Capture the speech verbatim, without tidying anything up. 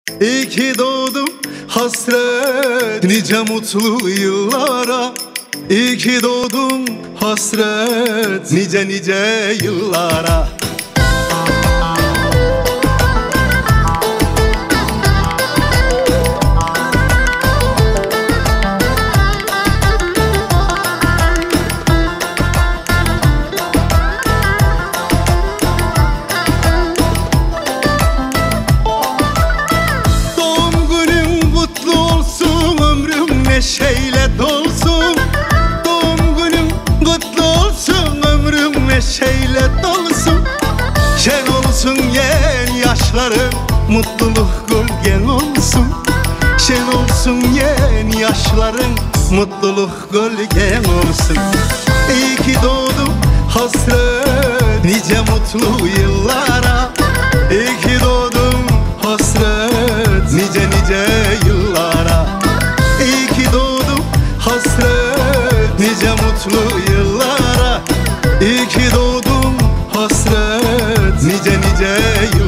İyi ki doğdum hasret nice mutlu yıllara. İyi ki doğdum hasret nice nice yıllara. Neşeyle dolsun, doğum günün kutlu olsun, ömrüm neşeyle dolsun. Şen olsun yen yaşların, mutluluk gölgen olsun. Şen olsun yen yaşların, mutluluk gölgen olsun. İyi ki doğdum hasret nice mutlu yıllara. İyi ki doğdum hasret nice nice yıllara. İyi ki doğdum hasret nice mutlu yıllara. İyi ki doğdum hasret nice nice yıllara.